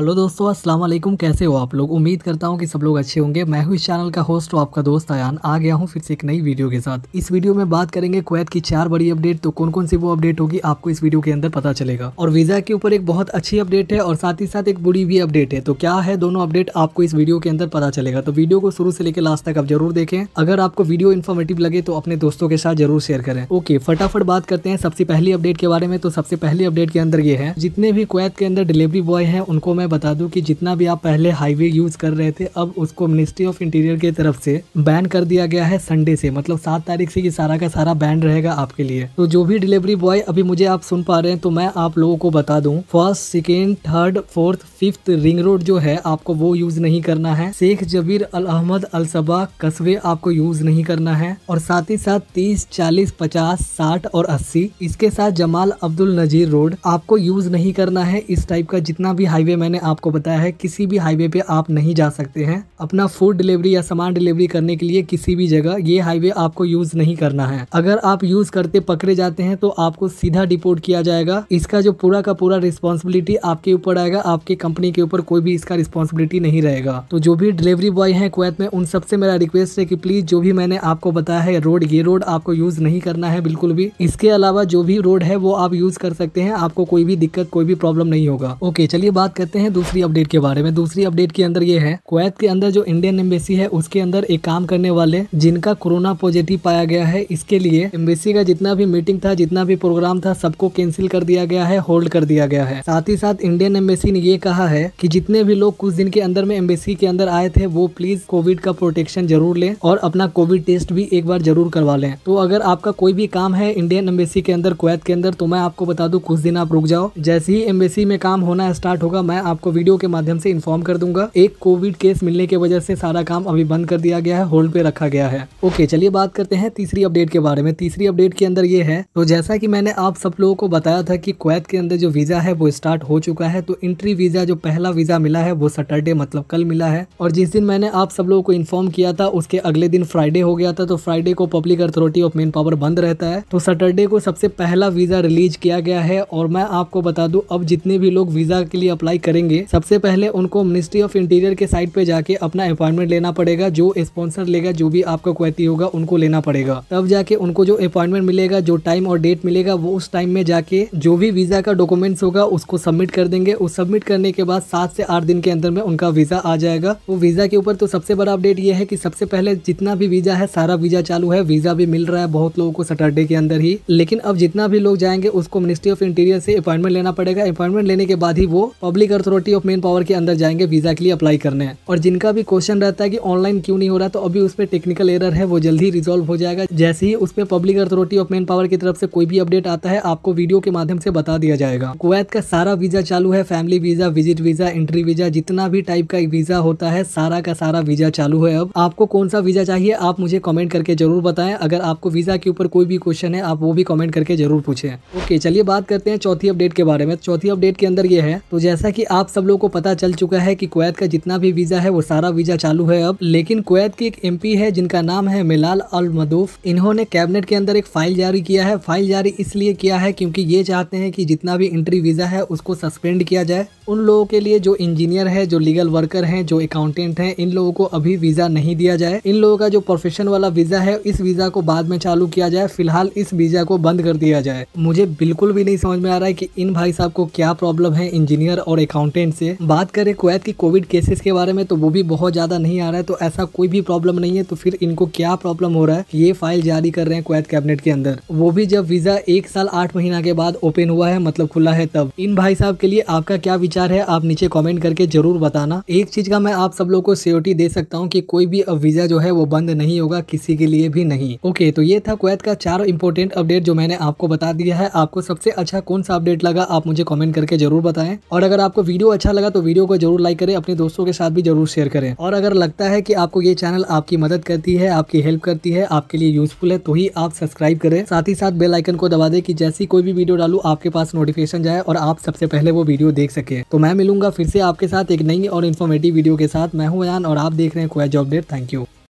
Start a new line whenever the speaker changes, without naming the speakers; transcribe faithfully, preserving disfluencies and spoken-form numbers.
Hello दोस्तों, अस्सलाम वालेकुम। कैसे हो आप लोग? उम्मीद करता हूं कि सब लोग अच्छे होंगे। मैं हूं इस चैनल का होस्ट और आपका दोस्त अयान। आ गया हूं फिर से एक नई वीडियो के साथ। इस वीडियो में बात करेंगे कुवैत की चार बड़ी अपडेट। तो कौन कौन सी वो अपडेट होगी आपको इस वीडियो के अंदर पता चलेगा। और वीजा के ऊपर एक बहुत अच्छी अपडेट है और साथ ही साथ एक बुरी भी अपडेट है। तो क्या है दोनों अपडेट आपको इस वीडियो के अंदर पता चलेगा। तो वीडियो को शुरू से लेकर लास्ट तक आप जरूर देखें। अगर आपको वीडियो इन्फॉर्मेटिव लगे तो अपने दोस्तों के साथ जरूर शेयर करें। ओके, फटाफट बात करते हैं सबसे पहली अपडेट के बारे में। तो सबसे पहली अपडेट के अंदर ये है, जितने भी कुवैत के अंदर डिलीवरी बॉय हैं उनको मैं बता दूं कि जितना भी आप पहले हाईवे यूज कर रहे थे, अब उसको मिनिस्ट्री ऑफ इंटीरियर की तरफ से बैन कर दिया गया है। संडे से, मतलब सात तारीख से ये सारा का सारा बैन रहेगा आपके लिए। तो जो भी डिलीवरी बॉय अभी मुझे आप सुन पा रहे हैं, तो मैं आप लोगों को बता दूं, first, second, third, fourth, fifth ring road जो है आपको वो यूज नहीं करना है। शेख जबीर अल अहमद अल सबा कस्बे आपको यूज नहीं करना है। और साथ ही साथ तीस, चालीस, पचास, साठ और अस्सी, इसके साथ जमाल अब्दुल नजीर रोड आपको यूज नहीं करना है। इस टाइप का जितना भी हाईवे मैंने आपको बताया है, किसी भी हाईवे पे आप नहीं जा सकते हैं अपना फूड डिलीवरी या सामान डिलीवरी करने के लिए। किसी भी जगह ये हाईवे आपको यूज नहीं करना है। अगर आप यूज करते पकड़े जाते हैं तो आपको सीधा डिपोर्ट किया जाएगा। इसका जो पूरा का पूरा रिस्पॉन्सिबिलिटी आपके ऊपर आएगा, आपके कंपनी के ऊपर कोई भी इसका रिस्पॉन्सिबिलिटी नहीं रहेगा। तो जो भी डिलीवरी बॉय है कुवैत में, उन सबसे मेरा रिक्वेस्ट है कि प्लीज जो भी मैंने आपको बताया है रोड, ये रोड आपको यूज नहीं करना है बिल्कुल भी। इसके अलावा जो भी रोड है वो आप यूज कर सकते हैं, आपको कोई भी दिक्कत, कोई भी प्रॉब्लम नहीं होगा। ओके, चलिए बात करते हैं दूसरी अपडेट के बारे में। दूसरी अपडेट के अंदर ये है, कुवैत के अंदर जो इंडियन एम्बेसी है उसके अंदर एक काम करने वाले जिनका कोरोना पॉजिटिव पाया गया है, इसके लिए एम्बेसी का जितना भी मीटिंग था, जितना भी प्रोग्राम था, सबको कैंसिल कर दिया गया है, होल्ड कर दिया गया है। साथ ही साथ इंडियन एम्बेसी ने ये कहा है कि जितने भी लोग कुछ दिन के अंदर में एम्बेसी के अंदर आए थे वो प्लीज कोविड का प्रोटेक्शन जरूर लें और अपना कोविड टेस्ट भी एक बार जरूर करवा लें। तो अगर आपका कोई भी काम है इंडियन एम्बेसी के अंदर, कुवैत के अंदर, तो मैं आपको बता दूं कुछ दिन आप रुक जाओ। जैसे ही एम्बेसी में काम होना स्टार्ट होगा मैं आपको वीडियो के माध्यम से इन्फॉर्म कर दूंगा। एक कोविड केस मिलने की वजह से सारा काम अभी बंद कर दिया गया है, होल्ड पे रखा गया है। ओके, चलिए बात करते हैं तीसरी अपडेट के बारे में। तीसरी अपडेट के अंदर ये है, तो जैसा कि मैंने आप सब लोगों को बताया था कि कुवैत के अंदर जो वीजा है वो स्टार्ट हो चुका है। तो एंट्री वीजा जो पहला वीजा मिला है वो सैटरडे मतलब कल मिला है। और जिस दिन मैंने आप सब लोगों को इन्फॉर्म किया था उसके अगले दिन फ्राइडे हो गया था। तो फ्राइडे को public authority of manpower बंद रहता है। तो सैटरडे को सबसे पहला वीजा रिलीज किया गया है। और मैं आपको बता दूं, अब जितने भी लोग वीजा के लिए अप्लाई करेंगे, सबसे पहले उनको मिनिस्ट्री ऑफ इंटीरियर के साइट पे जाके अपना अपॉइंटमेंट लेना पड़ेगा। जो स्पॉन्सर लेगा, जो भी आपका कुवैती होगा, उनको लेना पड़ेगा। तब जाके उनको जो अपॉइंटमेंट मिलेगा, जो टाइम और डेट मिलेगा, वो उस टाइम में जाके जो भी वीजा का डॉक्यूमेंट्स होगा उसको सबमिट कर देंगे। उस सबमिट करने के बाद सात से आठ दिन के अंदर में उनका वीजा आ जाएगा। वो वीजा के ऊपर तो सबसे बड़ा अपडेट ये है कि सबसे पहले जितना भी वीजा है सारा वीजा चालू है। वीजा भी मिल रहा है बहुत लोगों को सैटरडे के अंदर ही। लेकिन अब जितना भी लोग जाएंगे उसको मिनिस्ट्री ऑफ इंटीरियर से अपॉइंटमेंट लेना पड़ेगा। अपॉइंटमेंट लेने के बाद ही वो public authority of manpower के अंदर जाएंगे वीजा के लिए अप्लाई करने। और जिनका भी क्वेश्चन रहता है कि ऑनलाइन क्यों नहीं हो रहा, तो अभी उस पर टेक्निकल एरर है, वो जल्दी रिजॉल्व हो जाएगा। जैसे ही उस पर public authority of manpower की तरफ से कोई भी अपडेट आता है आपको वीडियो के माध्यम से बता दिया जाएगा। कुवैत का सारा वीजा चालू है, family visa, visit visa, entry visa, जितना भी टाइप का वीजा होता है सारा का सारा वीजा चालू है। अब आपको कौन सा वीजा चाहिए आप मुझे कमेंट करके जरूर बताएं। अगर आपको वीजा के ऊपर कोई भी क्वेश्चन है आप वो भी कमेंट करके जरूर पूछें। ओके, चलिए बात करते हैं चौथी अपडेट के बारे में। चौथी अपडेट के अंदर ये है, तो जैसा कि आप सब लोगों को पता चल चुका है कि कुवैत का जितना भी वीजा है वो सारा वीजा चालू है अब। लेकिन कुवैत की एक एमपी है जिनका नाम है मिलाल अल मदूफ। इन्होंने कैबिनेट के अंदर एक फाइल जारी किया है। फाइल जारी इसलिए किया है क्योंकि ये चाहते हैं कि जितना भी एंट्री वीजा है उसको सस्पेंड किया जाए। उन लोगों के लिए जो इंजीनियर है, जो लीगल वर्कर हैं, जो अकाउंटेंट हैं, इन लोगों को अभी वीजा नहीं दिया जाए। इन लोगों का जो प्रोफेशन वाला वीजा है इस वीजा को बाद में चालू किया जाए। फिलहाल इस वीजा को बंद कर दिया जाए। मुझे बिल्कुल भी नहीं समझ में आ रहा है कि इन भाई साहब को क्या प्रॉब्लम है इंजीनियर और अकाउंटेंट से। बात करें कुवैत की कोविड केसेस के बारे में तो वो भी बहुत ज्यादा नहीं आ रहा है। तो ऐसा कोई भी प्रॉब्लम नहीं है, तो फिर इनको क्या प्रॉब्लम हो रहा है ये फाइल जारी कर रहे हैं कुवैत कैबिनेट के अंदर, वो भी जब वीजा एक साल आठ महीना के बाद ओपन हुआ है, मतलब खुला है तब। इन भाई साहब के लिए आपका क्या विचार है आप नीचे कमेंट करके जरूर बताना। एक चीज का मैं आप सब लोगों को श्योरिटी दे सकता हूँ कि कोई भी वीजा जो है वो बंद नहीं होगा, किसी के लिए भी नहीं। ओके, तो ये था कुवैत का चार इंपॉर्टेंट अपडेट जो मैंने आपको बता दिया है। आपको सबसे अच्छा कौन सा अपडेट लगा आप मुझे कमेंट करके जरूर बताएं। और अगर आपको वीडियो अच्छा लगा तो वीडियो को जरूर लाइक करें, अपने दोस्तों के साथ भी जरूर शेयर करें। और अगर लगता है कि आपको ये चैनल आपकी मदद करती है, आपकी हेल्प करती है, आपके लिए यूजफुल है, तो ही आप सब्सक्राइब करें। साथ ही साथ बेल आइकन को दबा दें कि जैसी कोई भी वीडियो डालूं आपके पास नोटिफिकेशन जाए और आप सबसे पहले वो वीडियो देख सके। तो मैं मिलूंगा फिर से आपके साथ एक नई और इन्फॉर्मेटिव वीडियो के साथ। मैं हूं अयान और आप देख रहे हैं Kuwait job update. Thank you.